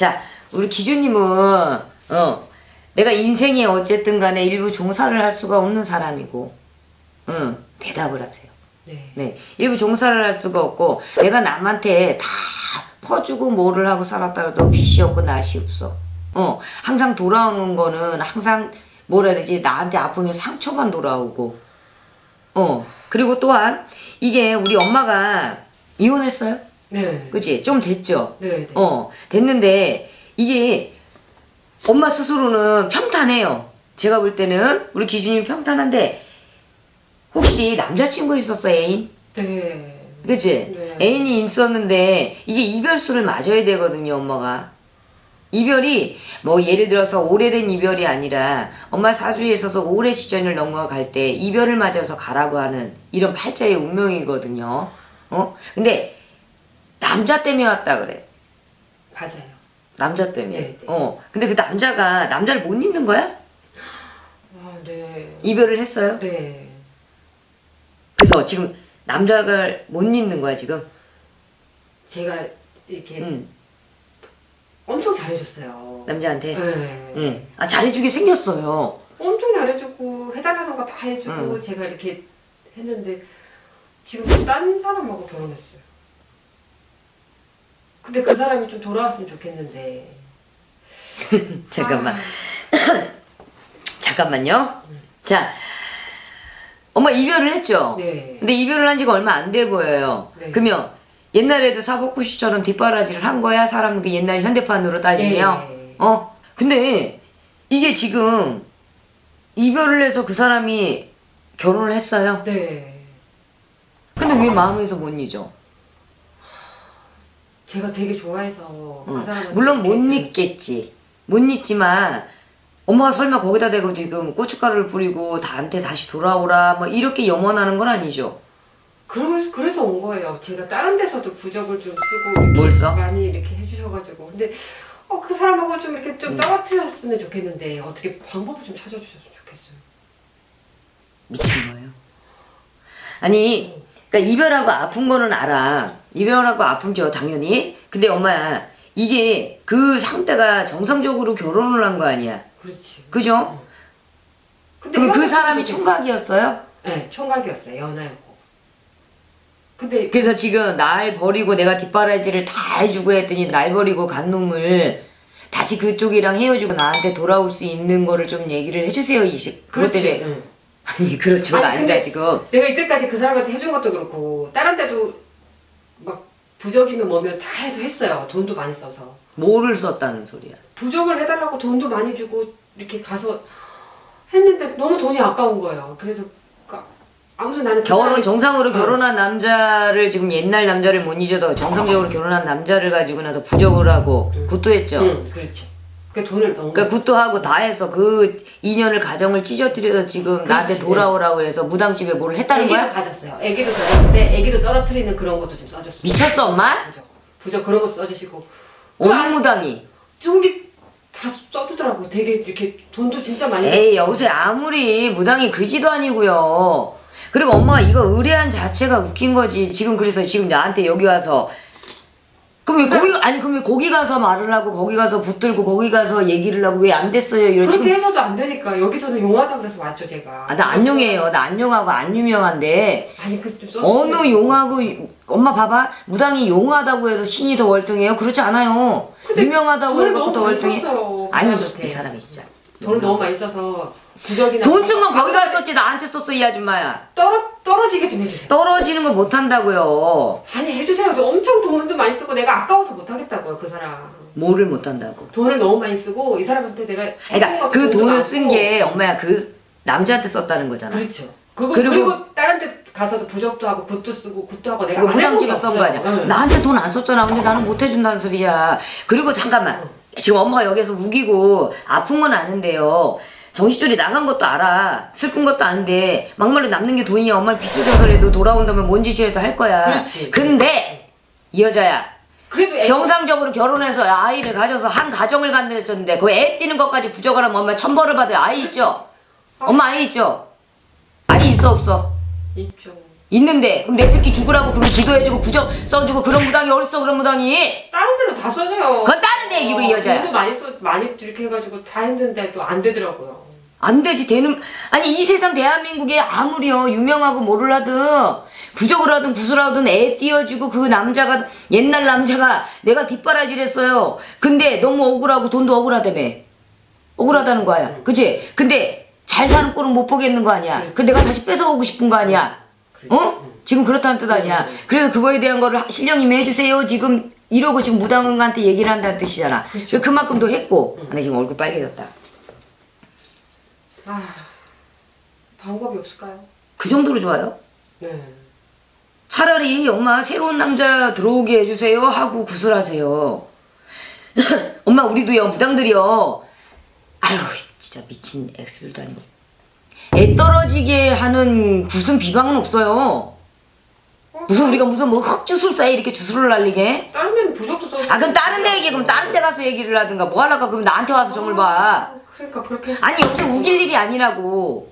자, 우리 기준님은 내가 인생에 어쨌든 간에 일부 종사를 할 수가 없는 사람이고 대답을 하세요. 네. 일부 종사를 할 수가 없고 내가 남한테 다 퍼주고 뭐를 하고 살았다 해도 빚이 없고 낯이 없어. 항상 돌아오는 거는 항상 뭐라 해야 되지? 나한테 아프면 상처만 돌아오고 그리고 또한 이게 우리 엄마가 이혼했어요? 네. 그치? 좀 됐죠? 네. 됐는데 이게 엄마 스스로는 평탄해요. 제가 볼 때는 우리 기준이 평탄한데 혹시 남자친구 있었어, 애인? 네. 그치? 네. 애인이 있었는데 이게 이별수를 맞아야 되거든요, 엄마가. 이별이 뭐 예를 들어서 오래된 이별이 아니라 엄마 사주에 있어서 오래 시전을 넘어갈 때 이별을 맞아서 가라고 하는 이런 팔자의 운명이거든요. 근데 남자 때문에 왔다 그래. 맞아요. 남자 때문에. 네. 근데 그 남자가 남자를 못 잊는 거야? 아, 네. 이별을 했어요? 네. 그래서 지금 남자를 못 잊는 거야 지금? 제가 이렇게 엄청 잘해줬어요. 남자한테? 네. 네. 아, 잘해주게 생겼어요. 엄청 잘해주고 해달라는 거 다 해주고 제가 이렇게 했는데 지금 딴 사람하고 결혼했어요. 근데 그 사람이 좀 돌아왔으면 좋겠는데. 잠깐만. 잠깐만요. 자, 엄마 이별을 했죠? 네. 근데 이별을 한 지가 얼마 안 돼 보여요. 네. 그러면 옛날에도 사법고시처럼 뒷바라지를 한 거야? 사람 그 옛날 현대판으로 따지면? 네. 근데 이게 지금 이별을 해서 그 사람이 결혼을 했어요? 네. 근데 왜 마음에서 못 잊어? 제가 되게 좋아해서 그 사람한테 물론 못 잊겠지. 못 잊지만 엄마가 설마 거기다 대고 지금 고춧가루를 뿌리고 나한테 다시 돌아오라 뭐 이렇게 염원하는 건 아니죠? 그래서 온 거예요. 제가 다른 데서도 부적을 좀 쓰고 뭘 써? 많이 이렇게 해주셔가지고 근데 그 사람하고 좀 이렇게 좀 떨어뜨렸으면 좋겠는데 어떻게 방법을 좀 찾아주셨으면 좋겠어요. 미친 거예요. 아니 그러니까 이별하고 아픈 거는 알아. 이별하고 아픈죠 당연히. 근데 엄마야 이게 그 상대가 정상적으로 결혼을 한 거 아니야. 그렇지. 그죠? 그럼 그 사람이 총각이었어요? 네, 총각이었어요. 연하였고. 근데 그래서 지금 날 버리고 내가 뒷바라지를 다 해주고 했더니 날 버리고 간 놈을 다시 그쪽이랑 헤어지고 나한테 돌아올 수 있는 거를 좀 얘기를 해주세요. 그것 때문에. 응. 아니 그렇죠가 아니라 지금. 내가 이때까지 그 사람한테 해준 것도 그렇고 다른 데도 막 부적이면 뭐면 다 해서 했어요. 돈도 많이 써서. 뭐를 썼다는 소리야? 부적을 해달라고 돈도 많이 주고 이렇게 가서 했는데 너무 돈이 아까운 거예요. 그래서 아무튼 나는 정상으로 결혼한 남자를 지금 옛날 남자를 못 잊어도 정상적으로 결혼한 남자를 가지고 나서 부적을 하고 굿도 했죠. 응, 그렇지. 그 돈을 너무. 그러니까 굿도 하고 다 해서 그 인연을 가정을 찢어뜨려서 지금 그렇지. 나한테 돌아오라고 해서 무당집에 뭐를 했다는 거야? 애기도 가졌어요. 애기도 가졌는데 애기도 떨어뜨리는 그런 것도 좀 써줬어요. 미쳤어 엄마? 부적 그런 거 써주시고. 어느 무당이? 저기 다 써주더라고. 되게 이렇게 돈도 진짜 많이. 에이 여보세요 아무리 무당이 그지도 아니고요. 그리고 엄마가 이거 의뢰한 자체가 웃긴 거지. 지금 그래서 지금 나한테 여기 와서 그럼 왜 거기 가서 말을 하고 거기 가서 붙들고 거기 가서 얘기를 하고 왜 안 됐어요? 이런 그렇게 지금 해서도 안 되니까 여기서는 용하다 그래서 왔죠 제가. 나 안 용해요. 나 안 용하고 안 유명한데 아니 그 좀 어느 용하고 엄마 봐봐 무당이 용하다고 해서 신이 더 월등해요? 그렇지 않아요. 유명하다고 해서 더 월등해. 아니 이 사람이 진짜 돈을 너무 많이 써서 부적이나 돈 쓴 건 거기가 썼지 나한테 썼어 이 아줌마야. 떨어지게 좀 해주세요. 떨어지는 거 못한다고요. 아니 해주세요. 저 엄청 돈도 많이 쓰고 내가 아까워서 못하겠다고요 그 사람. 뭐를 못한다고? 돈을 너무 많이 쓰고 이 사람한테 내가 그러니까 그 돈을 쓴 게 엄마야 그 남자한테 썼다는 거잖아. 그렇죠. 그리고 다른 데 가서도 부적도 하고 굿도 쓰고 굿도 하고 내가 무당집에 쓴 거 아니야. 응. 나한테 돈 안 썼잖아. 근데 나는 못 해준다는 소리야. 그리고 잠깐만 지금 엄마가 여기서 우기고 아픈 건 아는데요. 정신줄이 나간 것도 알아. 슬픈 것도 아는데 막말로 남는 게 돈이야. 엄마를 빚을 져서라도 돌아온다면 뭔 짓이라도 할 거야. 그렇지. 근데 이 여자야. 그래도 정상적으로 결혼해서 아이를 가져서 한 가정을 갖는데 그 애 뛰는 것까지 부적을 하면 엄마 천벌을 받아요. 아이 있죠? 엄마 아이 있죠? 아이 있어 없어? 있죠. 있는데 그럼 내 새끼 죽으라고 그럼 기도해주고 부적 써주고 그런 무당이 어딨어 그런 무당이? 다른 데는 다 써줘요. 그건 다른 얘기고 이 여자야. 돈도 많이 이렇게 해가지고 다 했는데도 안 되더라고요. 안 되지. 아니 이 세상 대한민국에 아무리요 유명하고 뭐를 하든 부적을 하든 구슬 하든 애 띄워주고 그 남자가 옛날 남자가 내가 뒷바라지랬어요. 근데 너무 억울하고 돈도 억울하다며. 억울하다는 거야. 그치? 근데 잘 사는 꼴은 못 보겠는 거 아니야. 그 내가 다시 뺏어오고 싶은 거 아니야. 어? 지금 그렇다는 뜻 아니야. 그래서 그거에 대한 거를 신령님이 해주세요. 지금 이러고 지금 무당한테 얘기를 한다는 뜻이잖아. 그만큼도 했고. 근데 지금 얼굴 빨개졌다. 방법이 없을까요? 그 정도로 좋아요? 네. 차라리 엄마 새로운 남자 들어오게 해주세요 하고 구슬하세요. 엄마 우리도요 무당들이요. 아유 진짜 미친 X들도 아니고 애 떨어지게 하는 무슨 비방은 없어요. 무슨 우리가 무슨 뭐 흑주술사에 이렇게 주술을 날리게? 다른 데는 부적도 써. 그럼 다른 데 얘기 그럼 다른 데 가서 얘기를 하든가 뭐 하려고 그럼 나한테 와서 점을 봐. 그러니까 그렇게 아니 여기서 우길 일이 아니라고.